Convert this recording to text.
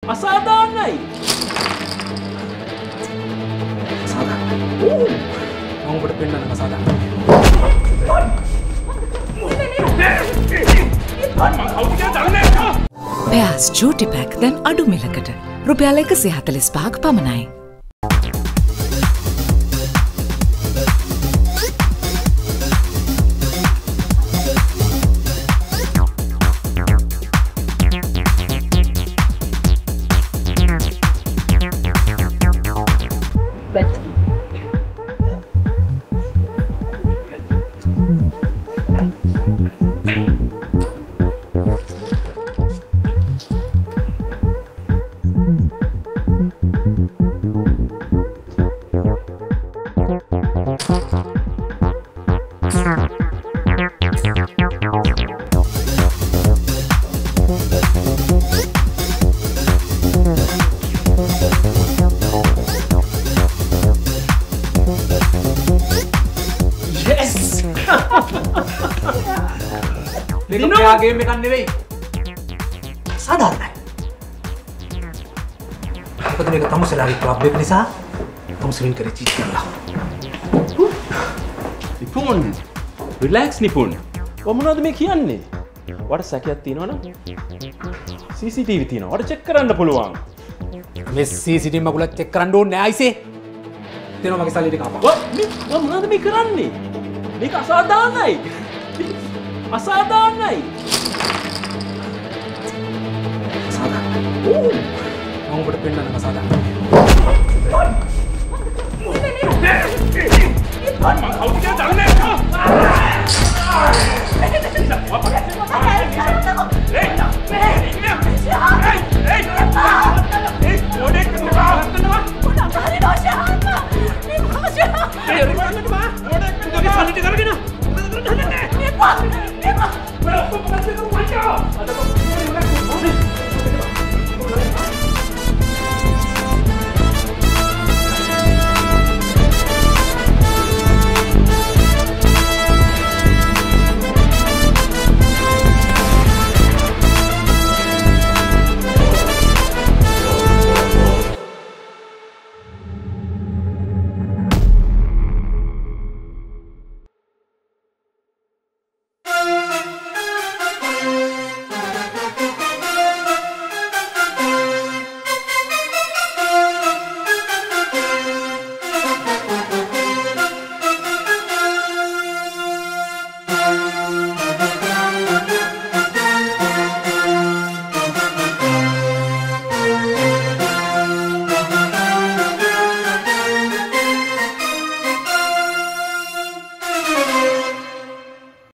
අසාධාරණයි. අසාධාරණයි. මම ඔබට පෙන්නන්න අසාධාරණයි. LANKA'S Duty Pack දැන් අඩු මිලකට රුපියල් 145ක් පමණයි. ගේම් එකක් නෙවෙයි. සාධාරණයි. මොකද මේක තමුසලාගේ ක්ලබ් එක නිසා තමුසලින් කරේ චීට් කරලා. නිපුන් රිලැක්ස් නිපුන්. මොනවද මේ කියන්නේ? වට සැකයක් තියෙනවනම් CCTV තියෙනවා. වට චෙක් කරන්න පුළුවන්. මේ CCTV මගුලත් චෙක් කරන්න ඕනේ නෑ අයිසේ. දෙනවා මගේ සල්ලි ටික අපා. මොනවද මේ කරන්නේ? මේක අසාධාරණයි. අසාධාරණයි. මම ඔබට පෙන්නන්න අසාධාරණයි. මම කවුද කියලා දන්නේ නැහැ.